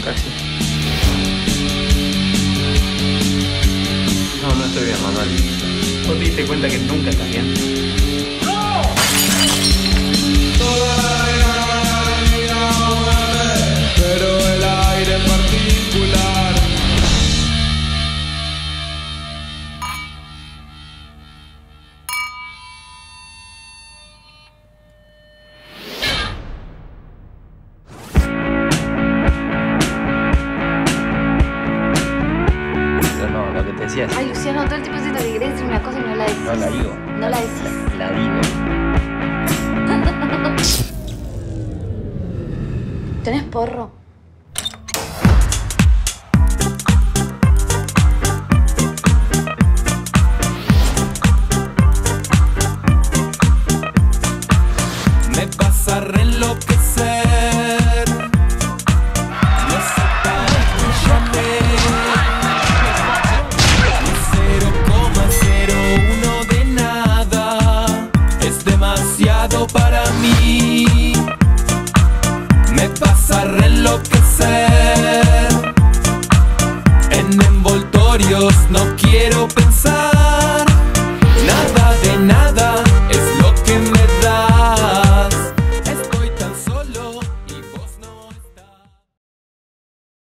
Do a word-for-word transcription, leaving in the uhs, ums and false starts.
casi. No, no estoy bien, Manuel. ¿Vos te diste cuenta que nunca estás bien? ¡No! Pero el aire en particular. Pero no, lo que te decía es... Ay, Luciano, todo el tiempo siento que querés decir una cosa y no la decís. No la digo. No la decís. La, la digo. ¿Tenés porro?